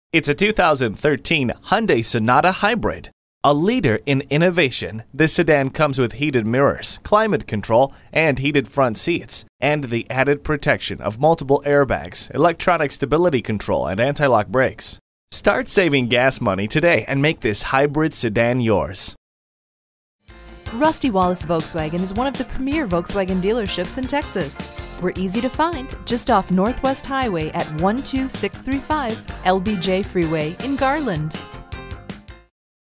It's a 2013 Hyundai Sonata Hybrid. A leader in innovation, this sedan comes with heated mirrors, climate control, and heated front seats, and the added protection of multiple airbags, electronic stability control, and anti-lock brakes. Start saving gas money today and make this hybrid sedan yours. Rusty Wallis Volkswagen is one of the premier Volkswagen dealerships in Texas. We're easy to find just off Northwest Highway at 12635 LBJ Freeway in Garland.